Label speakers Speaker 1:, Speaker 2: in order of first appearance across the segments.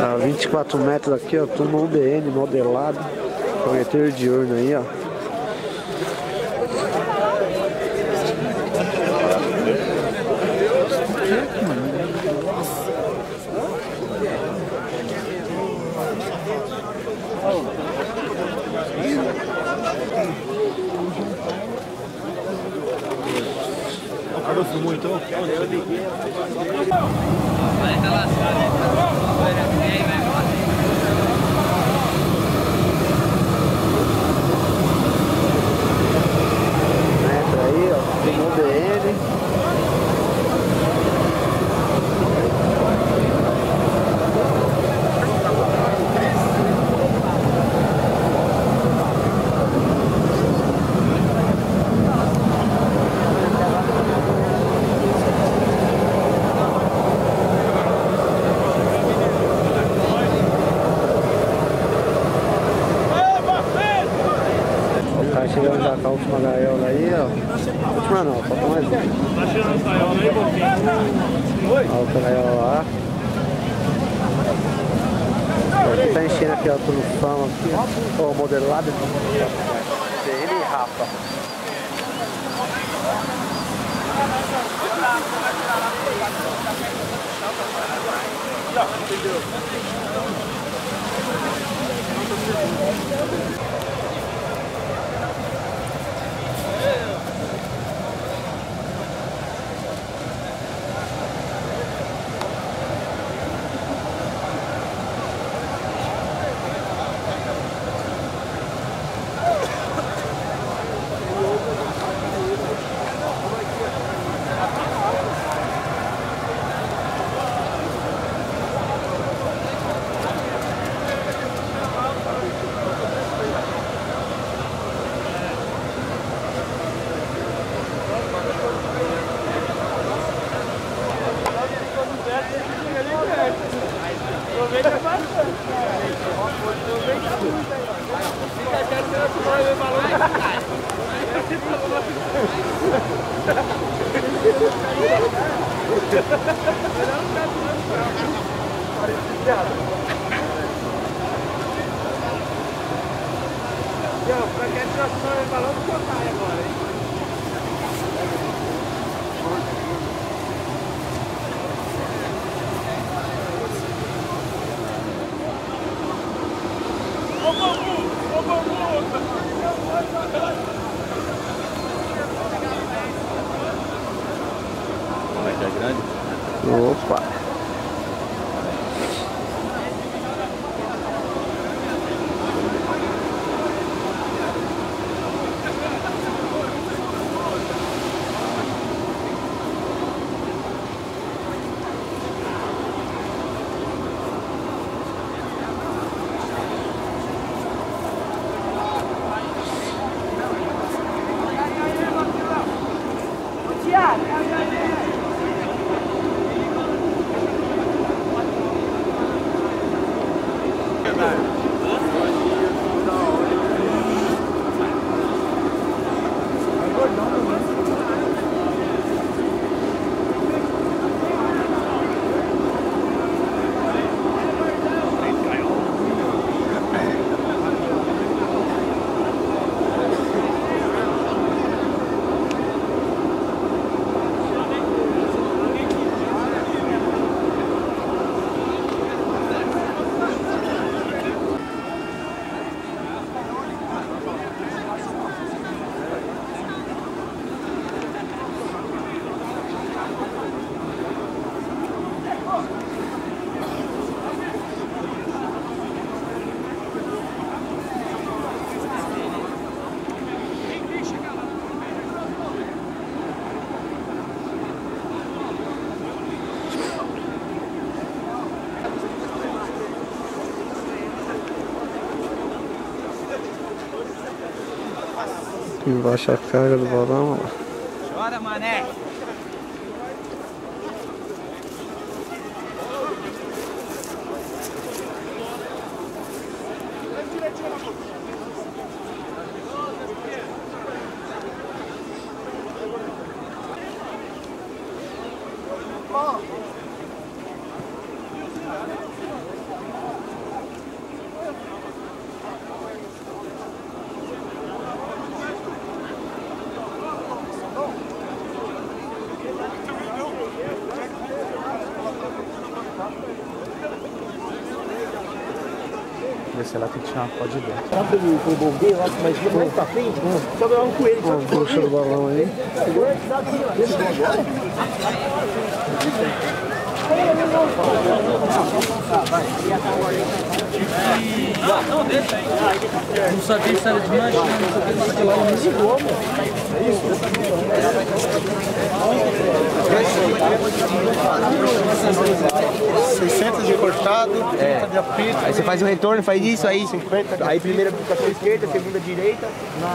Speaker 1: A 24 metros aqui, ó, tudo no UBN modelado. Fogueteiro diurno aí, ó.
Speaker 2: O Carlos filmou então?
Speaker 1: Vai relaxar, né? Entra aí, ó, tem UBN. Chegamos já com a última gaiola aí, ó. Última não, falta mais uma.
Speaker 2: Tá tirando essa gaiola aí, Boquinha? Oi?
Speaker 1: A outra gaiola lá. Aqui tá enchendo aqui a solução aqui, ó. O modelado. Ele e Rafa.
Speaker 2: Pra que atração é balão do Cotai agora, hein? Ô bambu! Ô bambu! Vai ser grande?
Speaker 1: Opa! Embaixo a carga do balão, ó.
Speaker 2: Chora, mané!
Speaker 1: Esse lá tem que tirar uma foto de dentro.
Speaker 2: Sabe o bombeiro lá, mas mais pra frente? Só dar um coelho.
Speaker 1: Ó, puxa do balão aí.
Speaker 3: Não, deixa aí. Não sabia se era de mancha, não sabia se lá não desligou, mano. É isso?
Speaker 2: 60 de cortado, 30 de apito.
Speaker 4: Aí você faz o retorno, faz isso aí.
Speaker 2: 50
Speaker 4: Aí primeira aplicação esquerda, segunda direita.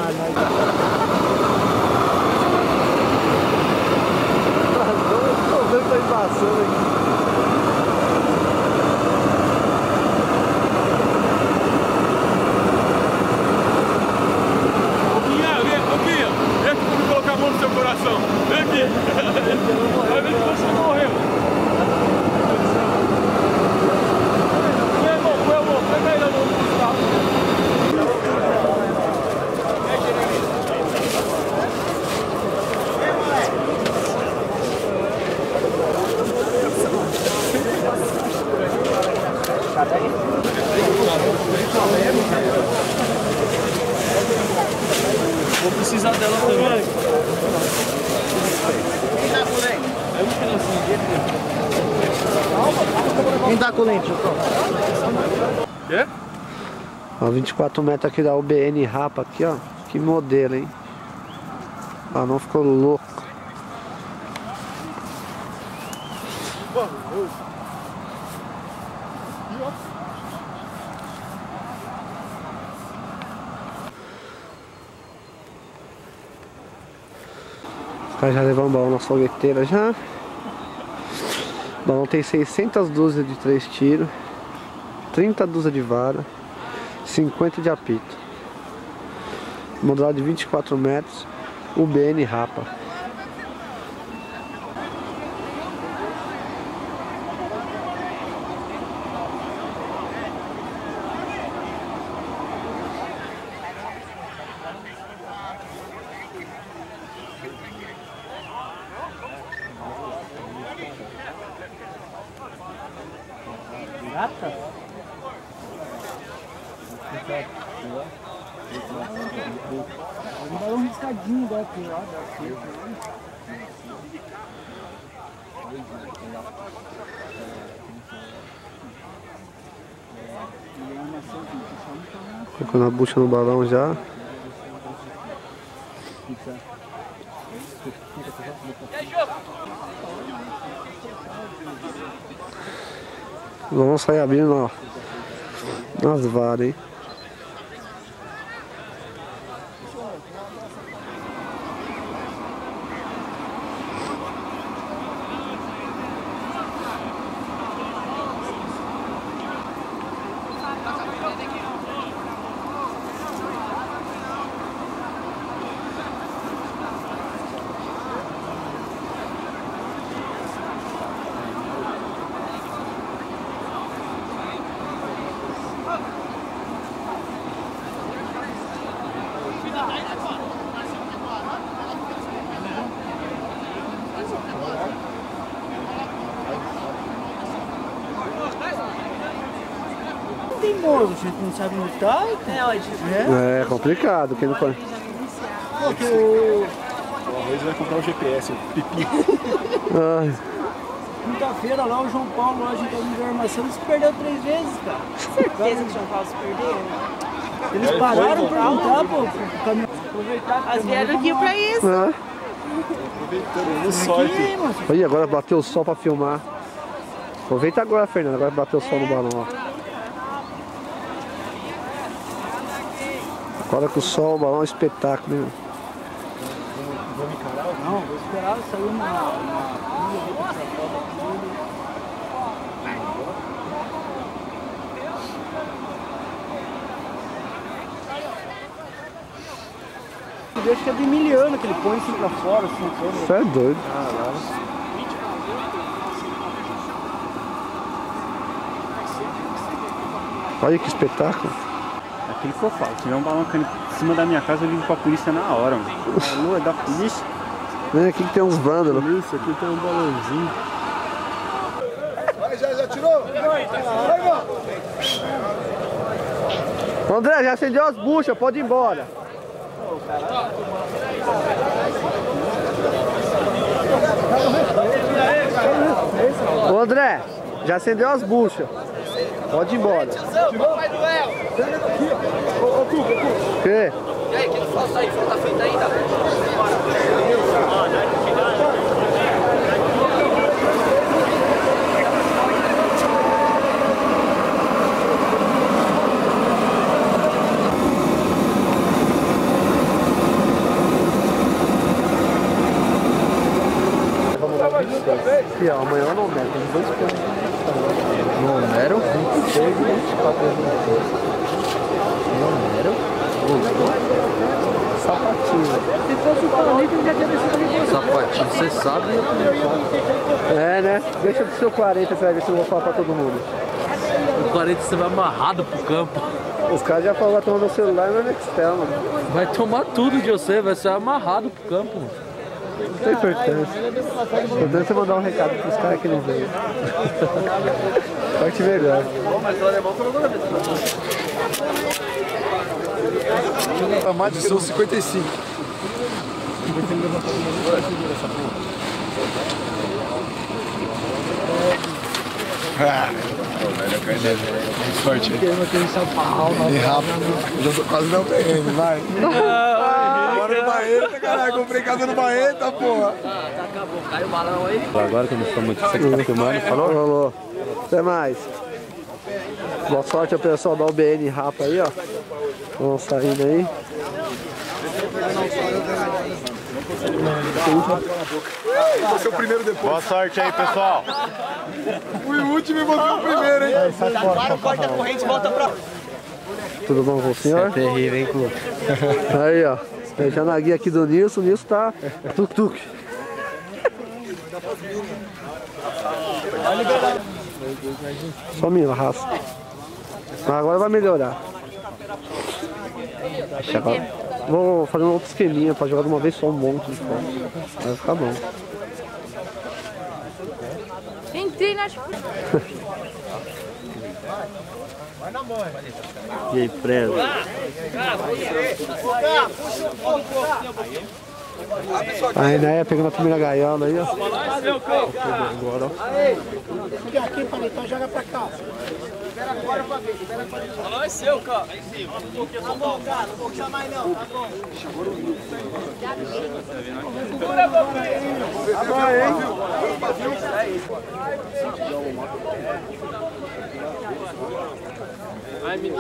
Speaker 1: Tô vendo que tá embaçando aqui.
Speaker 5: Vem aqui pra me colocar a mão no seu coração. Vem aqui. Vai ver se você morreu. Meu irmão, pega aí na mão do Gustavo.
Speaker 3: Vou precisar dela também.
Speaker 2: Quem tá com lente,
Speaker 5: Quê?
Speaker 1: Ó, 24 metros aqui da UBN Rapa aqui, ó. Que modelo, hein? Ó, não ficou louco. Os caras já levaram um balão na fogueteira já. O balão tem 600 dúzias de 3 tiros, 30 dúzias de vara, 50 de apito. Modulado de 24 metros, UBN Rapa.
Speaker 2: Gata? Vou dar um riscadinho daqui, ó.
Speaker 1: Colocando a bucha no balão já. Vamos sair abrindo, ó, nas varas, hein?
Speaker 2: Tem morro, a gente não sabe onde tá.
Speaker 1: É complicado, quem não conhece.
Speaker 5: O Arroz vai comprar o GPS, o pipi.
Speaker 1: Ai,
Speaker 2: Quinta-feira lá, o João Paulo, lá, a gente tava em armação, ele se perdeu 3 vezes, cara.
Speaker 6: Certeza que o João Paulo se perdeu?
Speaker 2: Eles pararam pra perguntar, pô, pro caminhão. Aproveitar.
Speaker 6: Elas vieram aqui pra isso.
Speaker 1: ah.
Speaker 5: Aproveitando, sorte.
Speaker 1: Olha, agora bateu o sol pra filmar. Aproveita agora, Fernando, agora bateu o sol no balão, ó. Agora com o sol, o balão é um espetáculo, né?
Speaker 2: Não, vou esperar sair uma eu acho que é de Emiliano, que ele põe assim pra fora, assim, como.
Speaker 1: Você é doido. Olha que espetáculo.
Speaker 7: É aquilo que eu falo, se tiver um balão caindo em cima da minha casa, eu ligo pra polícia na hora, mano. Alô, é da polícia?
Speaker 1: Vem aqui que tem uns vândalos.
Speaker 5: Isso, aqui tem um balãozinho.
Speaker 2: Já tirou?
Speaker 1: André, já acendeu as buchas, pode ir embora. Ô André, já acendeu as buchas. Pode ir embora. O quê?
Speaker 3: E aí, que falta aí? Falta feita ainda?
Speaker 1: Aqui, ó, amanhã não der, tem 2 pontos.
Speaker 3: Não era?
Speaker 1: 26, 24, 26. Sapatinho.
Speaker 2: Se fosse o Paulista, já tinha descido ali.
Speaker 3: Sapatinho, você sabe?
Speaker 1: É, né? Deixa do seu 40, você vai ver se eu vou falar pra todo mundo.
Speaker 3: O 40 você vai amarrado pro campo.
Speaker 1: Os caras já falaram tomando o celular e no Nextel, mano.
Speaker 3: Vai tomar tudo de você, vai ser amarrado pro campo.
Speaker 1: Não tem importância. O importante é mandar um recado pros caras que não veio. Parte melhor.
Speaker 8: A Mate são 55. Sorte. E rápido. Já tô quase não PM, vai. Bora no Barreto, caralho. Comprei casa no Barreto, porra.
Speaker 3: Acabou, caiu o balão aí.
Speaker 7: Agora que nós estamos aqui, você que tá filmando, falou?
Speaker 1: Falou. Até mais. Boa sorte ao pessoal da UBN Rapa aí, ó. Vão saindo aí.
Speaker 8: Vou ser o primeiro depois.
Speaker 7: Boa sorte aí, pessoal.
Speaker 8: Fui o último e vou ser o primeiro, hein?
Speaker 4: Agora corta a corrente e volta pra...
Speaker 1: Tudo bom com o senhor?
Speaker 3: Terrível, hein, Clube?
Speaker 1: Aí, ó. Já na guia aqui do Nilson, o Nilson tá tuk-tuk. Só me raça. Mas agora vai melhorar. Vou fazer um outro esqueminha pra jogar de uma vez só um monte de fora. Vai ficar bom.
Speaker 6: Entrei na...
Speaker 1: E aí, presa? A Enéia pegando a primeira gaiola aí, ó. Agora, ó.
Speaker 2: Fica aqui, Paletão, joga pra cá.
Speaker 4: Espera agora pra ver, espera agora.
Speaker 3: Balão é seu, cara. Aí sim,
Speaker 4: Tá bom, cara, não vou puxar mais não, tá bom.
Speaker 3: segura, papai.
Speaker 8: Tá bom, hein?
Speaker 3: Vai, menino.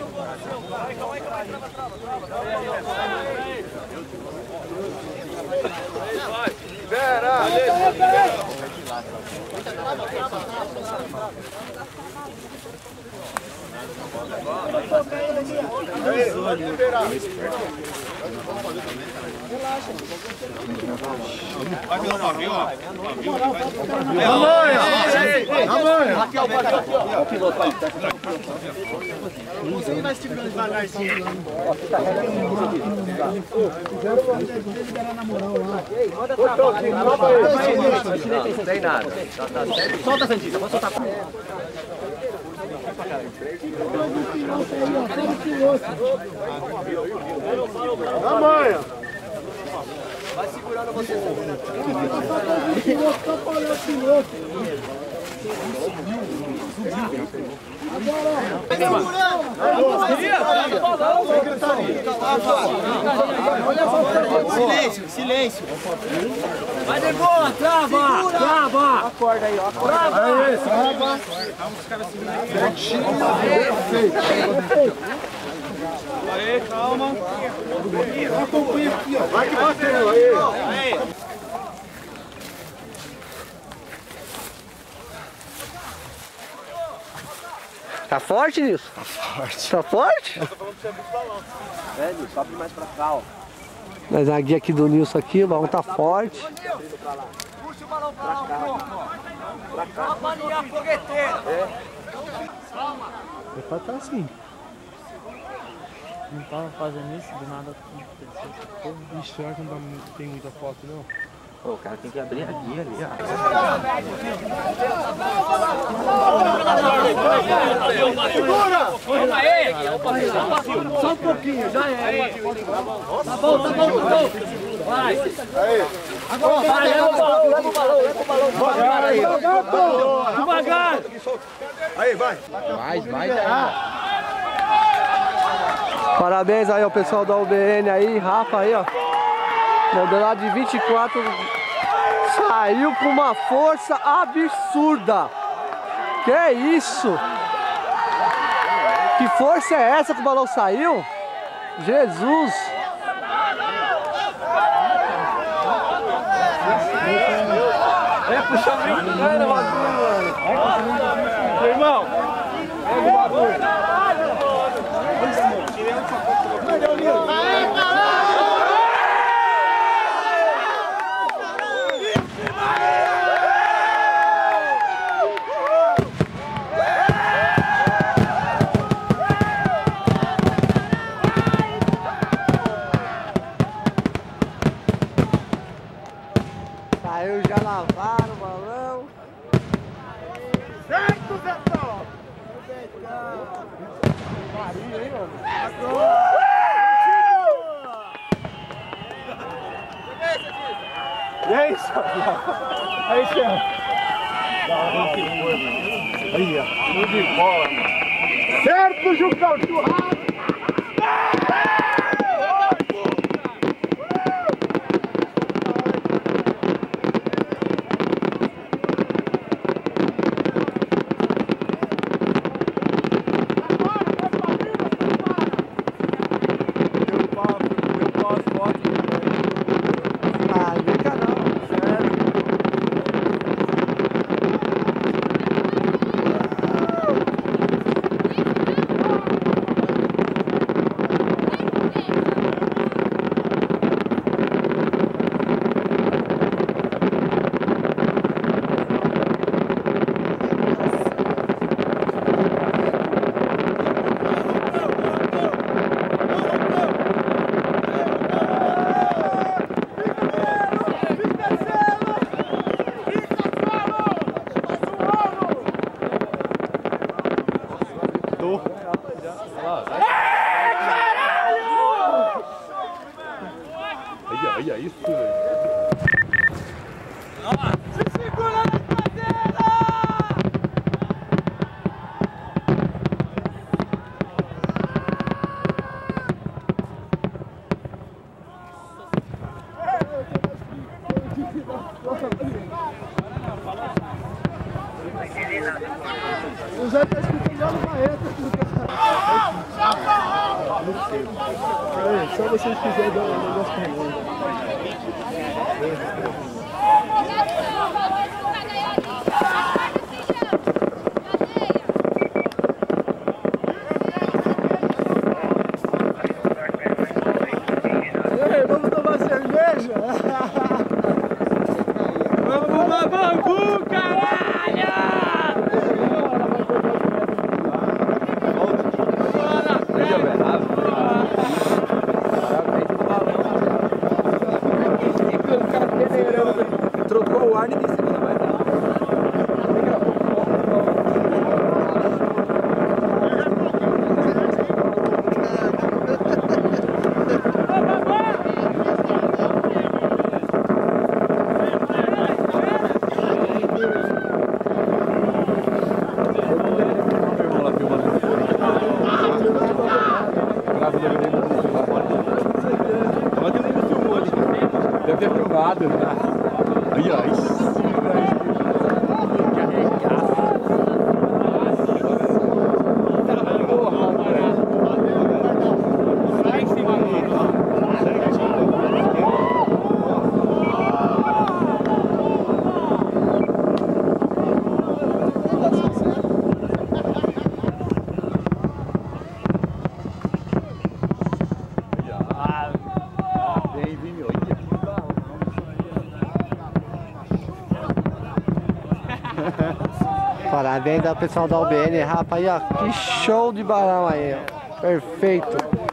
Speaker 4: Não tem nada. Solta, Santista, pode soltar.
Speaker 1: Na manha!
Speaker 4: Vai segurando você. Silêncio, silêncio.
Speaker 3: Vai de boa, trava! Trava!
Speaker 4: Acorda aí, ó.
Speaker 3: Trava!
Speaker 2: Aí, calma. Acompanha aqui, ó. Vai que bateu. Aí.
Speaker 1: Tá forte nisso?
Speaker 8: Tá forte.
Speaker 1: Tá forte?
Speaker 4: Velho, sobe mais pra cá, ó.
Speaker 1: Mas a guia aqui do Nilson aqui, o balão tá forte.
Speaker 4: Puxa o balão pra lá, pra cá.
Speaker 3: Pra manear fogueteira!
Speaker 1: Vai pra tá assim.
Speaker 2: Não tava fazendo isso, do nada aconteceu. Ixi, será que não tem muita foto, não?
Speaker 3: Pô, o cara tem que abrir aqui, ali, ó.
Speaker 4: Segura! Aí!
Speaker 2: Só um pouquinho, já é. Tá bom. Vai.
Speaker 4: Aí!
Speaker 2: Agora vai, leva o balão.
Speaker 4: Devagar aí!
Speaker 2: Devagar!
Speaker 4: Aí, vai!
Speaker 3: Vai.
Speaker 1: Parabéns aí ao pessoal da UBN aí, Rafa aí, ó. Modelado de 24. Saiu com uma força absurda. Que é isso? Que força é essa que o balão saiu? Jesus!
Speaker 2: É puxar muito, cara, mano. Irmão, pega o bagulho.
Speaker 1: Saiu, já lavaram o balão.
Speaker 4: Certo, Zetão! Maria, hein, mano? E aí, aí, Xerra. Aí, ó. Tudo de bola, mano. Certo, Jucão, churrasco!
Speaker 5: Olha isso, velho.
Speaker 4: Se segura na cadeira!
Speaker 2: O Zé tá escutando a marreta. Só vocês quiserem dar um negócio pra mim.
Speaker 4: Vamos tomar cerveja? Vamos fumar bambu, caralho!
Speaker 3: Trocou o ar e disse que não vai dar. Deve ter filmado, né? Aí, ó.
Speaker 1: Parabéns ao pessoal da UBN, Rafa, aí ó, que show de balão aí, ó. Perfeito.